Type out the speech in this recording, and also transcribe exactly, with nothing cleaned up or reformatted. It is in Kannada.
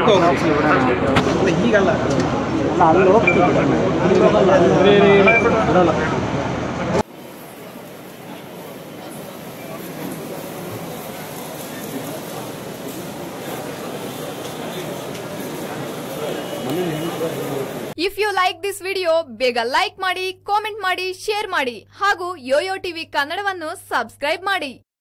ಈಗಲ್ಲ If you like this video, ಬೇಗ ಲೈಕ್ ಮಾಡಿ, ಕಾಮೆಂಟ್ ಮಾಡಿ, ಶೇರ್ ಮಾಡಿ ಹಾಗೂ ಯೋಯೋ ಟಿವಿ ಕನ್ನಡವನ್ನು ಸಬ್ಸ್ಕ್ರೈಬ್ ಮಾಡಿ.